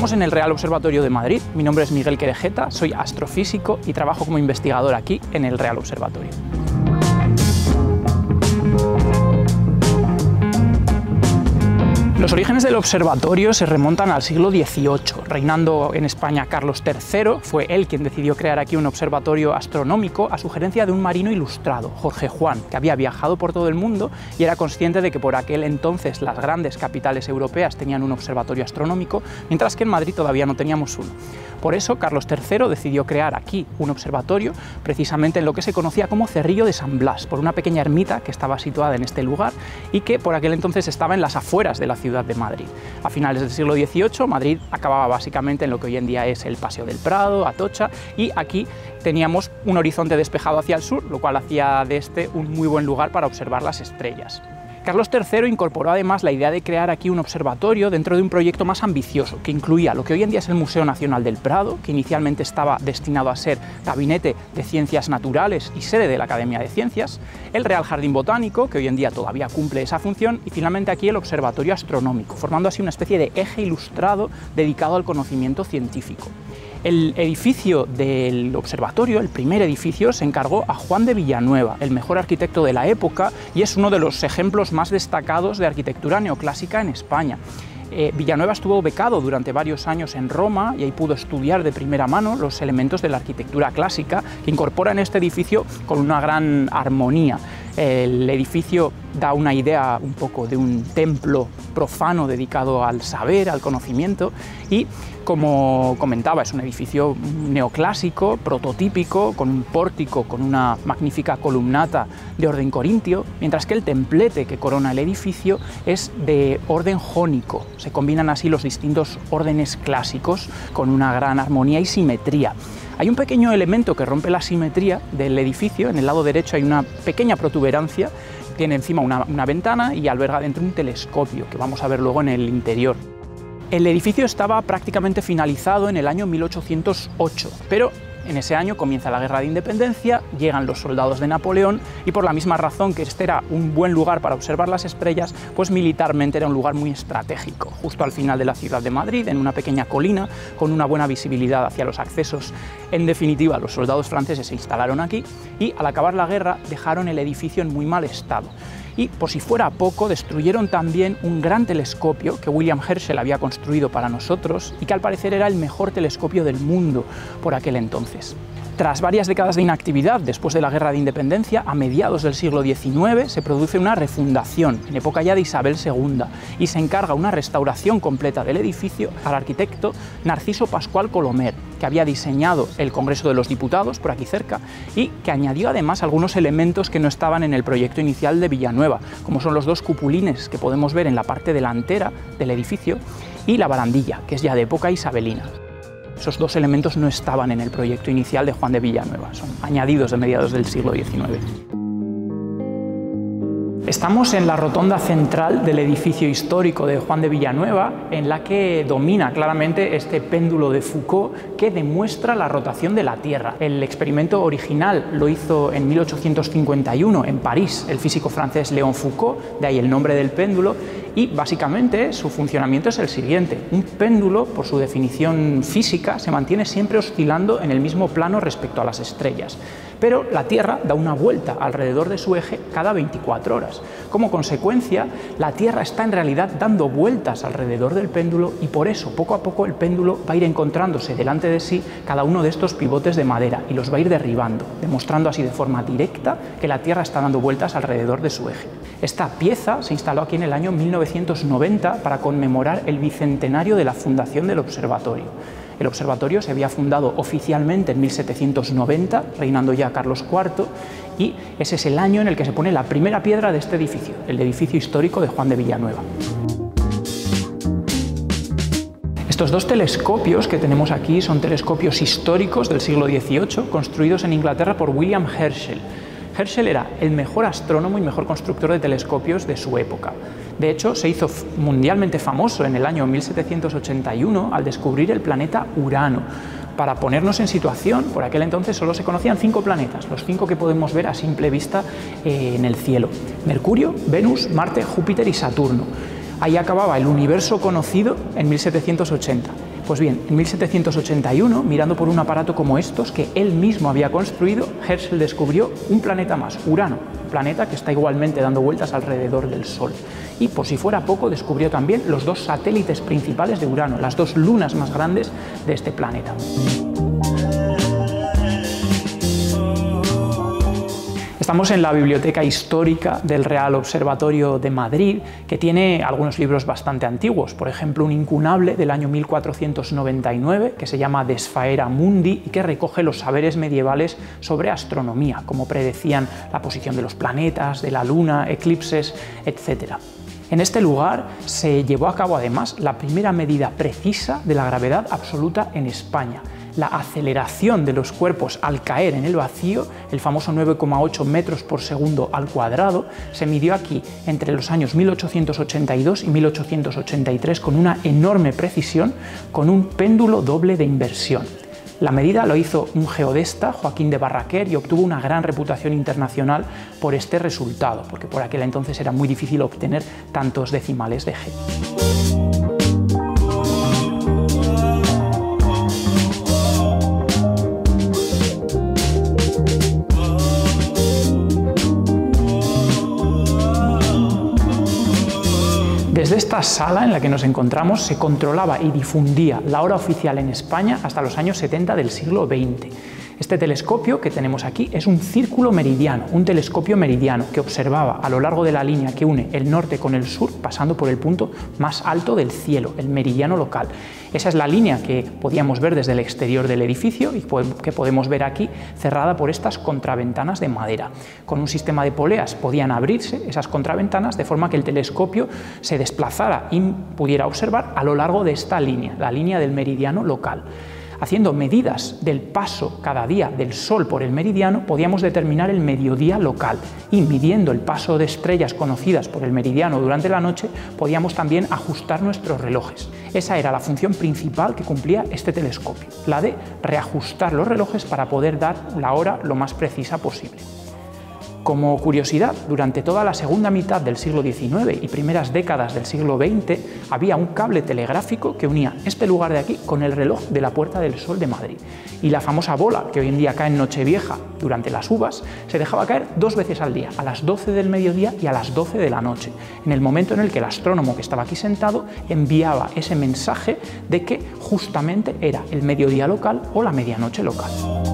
Estamos en el Real Observatorio de Madrid. Mi nombre es Miguel Querejeta, soy astrofísico y trabajo como investigador aquí en el Real Observatorio. Los orígenes del observatorio se remontan al siglo XVIII. Reinando en España Carlos III, fue él quien decidió crear aquí un observatorio astronómico a sugerencia de un marino ilustrado, Jorge Juan, que había viajado por todo el mundo y era consciente de que por aquel entonces las grandes capitales europeas tenían un observatorio astronómico, mientras que en Madrid todavía no teníamos uno. Por eso Carlos III decidió crear aquí un observatorio, precisamente en lo que se conocía como Cerrillo de San Blas, por una pequeña ermita que estaba situada en este lugar y que por aquel entonces estaba en las afueras de la ciudad de Madrid. A finales del siglo XVIII, Madrid acababa básicamente en lo que hoy en día es el Paseo del Prado, Atocha, y aquí teníamos un horizonte despejado hacia el sur, lo cual hacía de este un muy buen lugar para observar las estrellas. Carlos III incorporó además la idea de crear aquí un observatorio dentro de un proyecto más ambicioso, que incluía lo que hoy en día es el Museo Nacional del Prado, que inicialmente estaba destinado a ser Gabinete de Ciencias Naturales y sede de la Academia de Ciencias, el Real Jardín Botánico, que hoy en día todavía cumple esa función, y finalmente aquí el Observatorio Astronómico, formando así una especie de eje ilustrado dedicado al conocimiento científico. El edificio del observatorio, el primer edificio, se encargó a Juan de Villanueva, el mejor arquitecto de la época, y es uno de los ejemplos más destacados de arquitectura neoclásica en España. Villanueva estuvo becado durante varios años en Roma y ahí pudo estudiar de primera mano los elementos de la arquitectura clásica que incorpora en este edificio con una gran armonía. El edificio da una idea un poco de un templo profano dedicado al saber, al conocimiento y, como comentaba, es un edificio neoclásico, prototípico, con un pórtico, con una magnífica columnata de orden corintio, mientras que el templete que corona el edificio es de orden jónico. Se combinan así los distintos órdenes clásicos con una gran armonía y simetría. Hay un pequeño elemento que rompe la simetría del edificio. En el lado derecho hay una pequeña protuberancia, tiene encima una ventana y alberga dentro un telescopio, que vamos a ver luego en el interior. El edificio estaba prácticamente finalizado en el año 1808, pero en ese año comienza la Guerra de Independencia, llegan los soldados de Napoleón y por la misma razón que este era un buen lugar para observar las estrellas, pues militarmente era un lugar muy estratégico, justo al final de la ciudad de Madrid, en una pequeña colina, con una buena visibilidad hacia los accesos. En definitiva, los soldados franceses se instalaron aquí y al acabar la guerra dejaron el edificio en muy mal estado. Y, por si fuera poco, destruyeron también un gran telescopio que William Herschel había construido para nosotros y que al parecer era el mejor telescopio del mundo por aquel entonces. Tras varias décadas de inactividad después de la Guerra de Independencia, a mediados del siglo XIX se produce una refundación, en época ya de Isabel II, y se encarga una restauración completa del edificio al arquitecto Narciso Pascual Colomer, que había diseñado el Congreso de los Diputados, por aquí cerca, y que añadió además algunos elementos que no estaban en el proyecto inicial de Villanueva, como son los dos cupulines que podemos ver en la parte delantera del edificio y la barandilla, que es ya de época isabelina. Esos dos elementos no estaban en el proyecto inicial de Juan de Villanueva, son añadidos de mediados del siglo XIX. Estamos en la rotonda central del edificio histórico de Juan de Villanueva, en la que domina claramente este péndulo de Foucault que demuestra la rotación de la Tierra. El experimento original lo hizo en 1851 en París el físico francés Léon Foucault, de ahí el nombre del péndulo, y básicamente su funcionamiento es el siguiente. Un péndulo, por su definición física, se mantiene siempre oscilando en el mismo plano respecto a las estrellas. Pero la Tierra da una vuelta alrededor de su eje cada 24 horas. Como consecuencia, la Tierra está en realidad dando vueltas alrededor del péndulo y por eso, poco a poco, el péndulo va a ir encontrándose delante de sí cada uno de estos pivotes de madera y los va a ir derribando, demostrando así de forma directa que la Tierra está dando vueltas alrededor de su eje. Esta pieza se instaló aquí en el año 1990 para conmemorar el bicentenario de la fundación del observatorio. El observatorio se había fundado oficialmente en 1790, reinando ya Carlos IV, y ese es el año en el que se pone la primera piedra de este edificio, el edificio histórico de Juan de Villanueva. Estos dos telescopios que tenemos aquí son telescopios históricos del siglo XVIII, construidos en Inglaterra por William Herschel. Herschel era el mejor astrónomo y mejor constructor de telescopios de su época. De hecho, se hizo mundialmente famoso en el año 1781 al descubrir el planeta Urano. Para ponernos en situación, por aquel entonces solo se conocían 5 planetas, los 5 que podemos ver a simple vista en el cielo: Mercurio, Venus, Marte, Júpiter y Saturno. Ahí acababa el universo conocido en 1780. Pues bien, en 1781, mirando por un aparato como estos que él mismo había construido, Herschel descubrió un planeta más, Urano, un planeta que está igualmente dando vueltas alrededor del Sol. Y por si fuera poco, descubrió también los dos satélites principales de Urano, las dos lunas más grandes de este planeta. Estamos en la Biblioteca Histórica del Real Observatorio de Madrid, que tiene algunos libros bastante antiguos, por ejemplo un incunable del año 1499 que se llama De Sphaera Mundi y que recoge los saberes medievales sobre astronomía, como predecían la posición de los planetas, de la luna, eclipses, etc. En este lugar se llevó a cabo además la primera medida precisa de la gravedad absoluta en España. La aceleración de los cuerpos al caer en el vacío, el famoso 9,8 metros por segundo al cuadrado, se midió aquí entre los años 1882 y 1883 con una enorme precisión, con un péndulo doble de inversión. La medida lo hizo un geodesta, Joaquín de Barraquer, y obtuvo una gran reputación internacional por este resultado, porque por aquel entonces era muy difícil obtener tantos decimales de G. Desde esta sala en la que nos encontramos se controlaba y difundía la hora oficial en España hasta los años 70 del siglo XX. Este telescopio que tenemos aquí es un círculo meridiano, un telescopio meridiano que observaba a lo largo de la línea que une el norte con el sur, pasando por el punto más alto del cielo, el meridiano local. Esa es la línea que podíamos ver desde el exterior del edificio y que podemos ver aquí cerrada por estas contraventanas de madera. Con un sistema de poleas podían abrirse esas contraventanas de forma que el telescopio se desplazara y pudiera observar a lo largo de esta línea, la línea del meridiano local. Haciendo medidas del paso cada día del Sol por el meridiano, podíamos determinar el mediodía local y midiendo el paso de estrellas conocidas por el meridiano durante la noche, podíamos también ajustar nuestros relojes. Esa era la función principal que cumplía este telescopio, la de reajustar los relojes para poder dar la hora lo más precisa posible. Como curiosidad, durante toda la segunda mitad del siglo XIX y primeras décadas del siglo XX había un cable telegráfico que unía este lugar de aquí con el reloj de la Puerta del Sol de Madrid. Y la famosa bola que hoy en día cae en Nochevieja durante las uvas se dejaba caer 2 veces al día, a las 12 del mediodía y a las 12 de la noche, en el momento en el que el astrónomo que estaba aquí sentado enviaba ese mensaje de que justamente era el mediodía local o la medianoche local.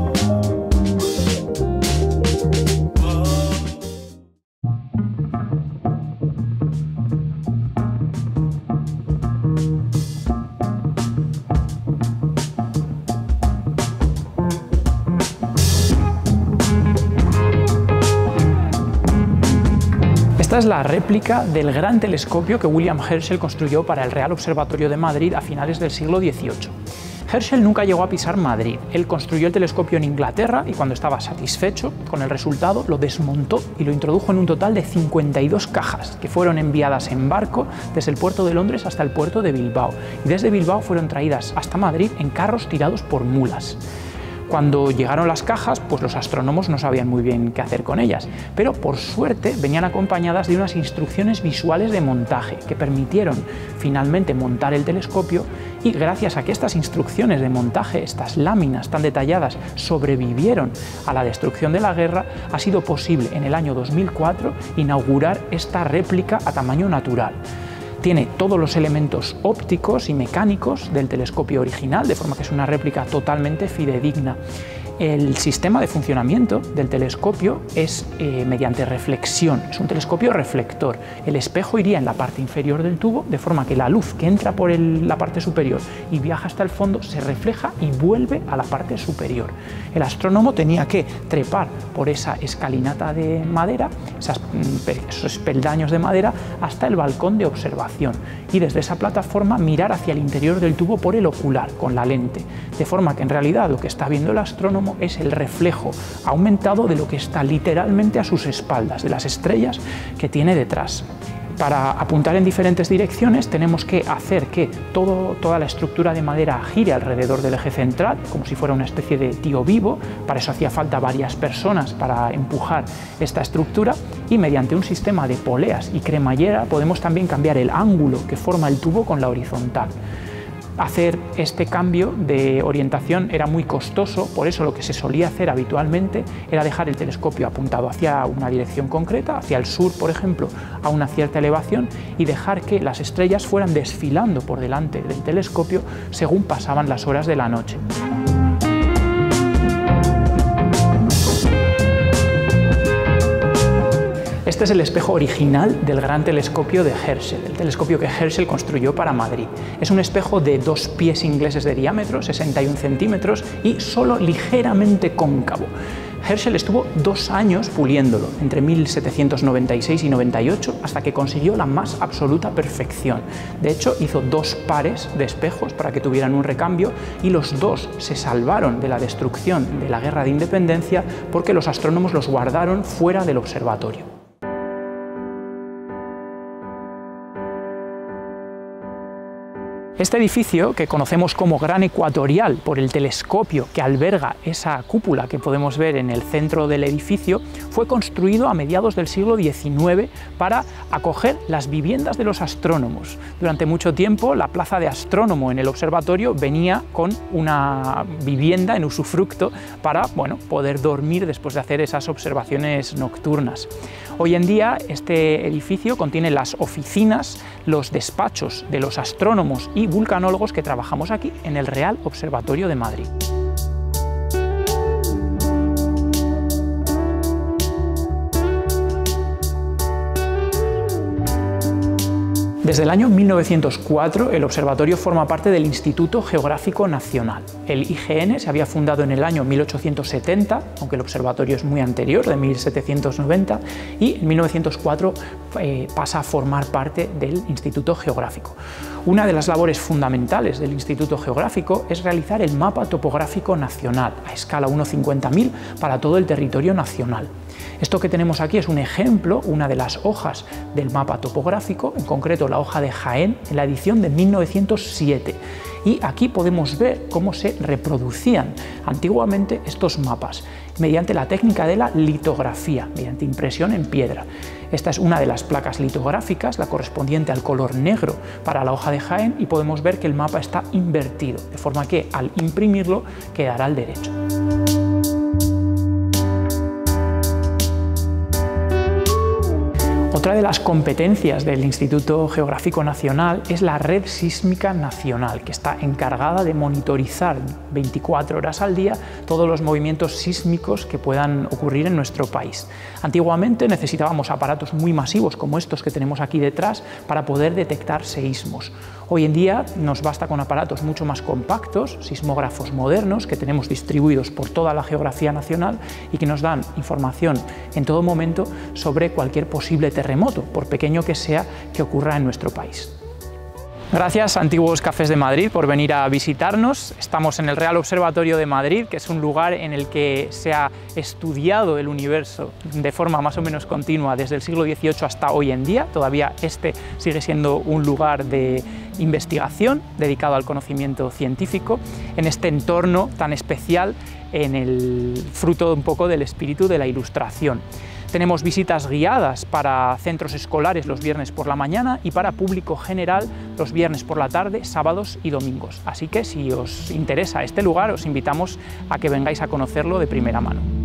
Esta es la réplica del gran telescopio que William Herschel construyó para el Real Observatorio de Madrid a finales del siglo XVIII. Herschel nunca llegó a pisar Madrid. Él construyó el telescopio en Inglaterra y cuando estaba satisfecho con el resultado lo desmontó y lo introdujo en un total de 52 cajas que fueron enviadas en barco desde el puerto de Londres hasta el puerto de Bilbao. Y desde Bilbao fueron traídas hasta Madrid en carros tirados por mulas. Cuando llegaron las cajas, pues los astrónomos no sabían muy bien qué hacer con ellas, pero por suerte venían acompañadas de unas instrucciones visuales de montaje que permitieron finalmente montar el telescopio y gracias a que estas instrucciones de montaje, estas láminas tan detalladas sobrevivieron a la destrucción de la guerra, ha sido posible en el año 2004 inaugurar esta réplica a tamaño natural. Tiene todos los elementos ópticos y mecánicos del telescopio original, de forma que es una réplica totalmente fidedigna. El sistema de funcionamiento del telescopio es mediante reflexión, es un telescopio reflector. El espejo iría en la parte inferior del tubo, de forma que la luz que entra por la parte superior y viaja hasta el fondo se refleja y vuelve a la parte superior. El astrónomo tenía que trepar por esa escalinata de madera, esos peldaños de madera, hasta el balcón de observación y desde esa plataforma mirar hacia el interior del tubo por el ocular, con la lente, de forma que en realidad lo que está viendo el astrónomo es el reflejo aumentado de lo que está literalmente a sus espaldas, de las estrellas que tiene detrás. Para apuntar en diferentes direcciones tenemos que hacer que toda la estructura de madera gire alrededor del eje central, como si fuera una especie de tío vivo. Para eso hacía falta varias personas para empujar esta estructura y mediante un sistema de poleas y cremallera podemos también cambiar el ángulo que forma el tubo con la horizontal. Hacer este cambio de orientación era muy costoso, por eso lo que se solía hacer habitualmente era dejar el telescopio apuntado hacia una dirección concreta, hacia el sur, por ejemplo, a una cierta elevación, y dejar que las estrellas fueran desfilando por delante del telescopio según pasaban las horas de la noche. Este es el espejo original del gran telescopio de Herschel, el telescopio que Herschel construyó para Madrid. Es un espejo de 2 pies ingleses de diámetro, 61 centímetros, y solo ligeramente cóncavo. Herschel estuvo 2 años puliéndolo, entre 1796 y 98, hasta que consiguió la más absoluta perfección. De hecho, hizo 2 pares de espejos para que tuvieran un recambio, y los 2 se salvaron de la destrucción de la Guerra de Independencia porque los astrónomos los guardaron fuera del observatorio. Este edificio, que conocemos como Gran Ecuatorial por el telescopio que alberga esa cúpula que podemos ver en el centro del edificio, fue construido a mediados del siglo XIX para acoger las viviendas de los astrónomos. Durante mucho tiempo, la plaza de astrónomo en el observatorio venía con una vivienda en usufructo para, bueno, poder dormir después de hacer esas observaciones nocturnas. Hoy en día, este edificio contiene las oficinas, los despachos de los astrónomos y vulcanólogos que trabajamos aquí en el Real Observatorio de Madrid. Desde el año 1904, el observatorio forma parte del Instituto Geográfico Nacional. El IGN se había fundado en el año 1870, aunque el observatorio es muy anterior, de 1790, y en 1904 pasa a formar parte del Instituto Geográfico. Una de las labores fundamentales del Instituto Geográfico es realizar el mapa topográfico nacional a escala 1/50.000 para todo el territorio nacional. Esto que tenemos aquí es un ejemplo, una de las hojas del mapa topográfico, en concreto la hoja de Jaén, en la edición de 1907. Y aquí podemos ver cómo se reproducían antiguamente estos mapas mediante la técnica de la litografía, mediante impresión en piedra. Esta es una de las placas litográficas, la correspondiente al color negro para la hoja de Jaén, y podemos ver que el mapa está invertido, de forma que al imprimirlo quedará al derecho. Otra de las competencias del Instituto Geográfico Nacional es la Red Sísmica Nacional, que está encargada de monitorizar 24 horas al día todos los movimientos sísmicos que puedan ocurrir en nuestro país. Antiguamente necesitábamos aparatos muy masivos como estos que tenemos aquí detrás para poder detectar seísmos. Hoy en día nos basta con aparatos mucho más compactos, sismógrafos modernos que tenemos distribuidos por toda la geografía nacional y que nos dan información en todo momento sobre cualquier posible terremoto, por pequeño que sea, que ocurra en nuestro país. Gracias, Antiguos Cafés de Madrid, por venir a visitarnos. Estamos en el Real Observatorio de Madrid, que es un lugar en el que se ha estudiado el universo de forma más o menos continua desde el siglo XVIII hasta hoy en día. Todavía este sigue siendo un lugar de investigación dedicado al conocimiento científico en este entorno tan especial, en el fruto un poco del espíritu de la Ilustración. Tenemos visitas guiadas para centros escolares los viernes por la mañana y para público general los viernes por la tarde, sábados y domingos. Así que si os interesa este lugar, os invitamos a que vengáis a conocerlo de primera mano.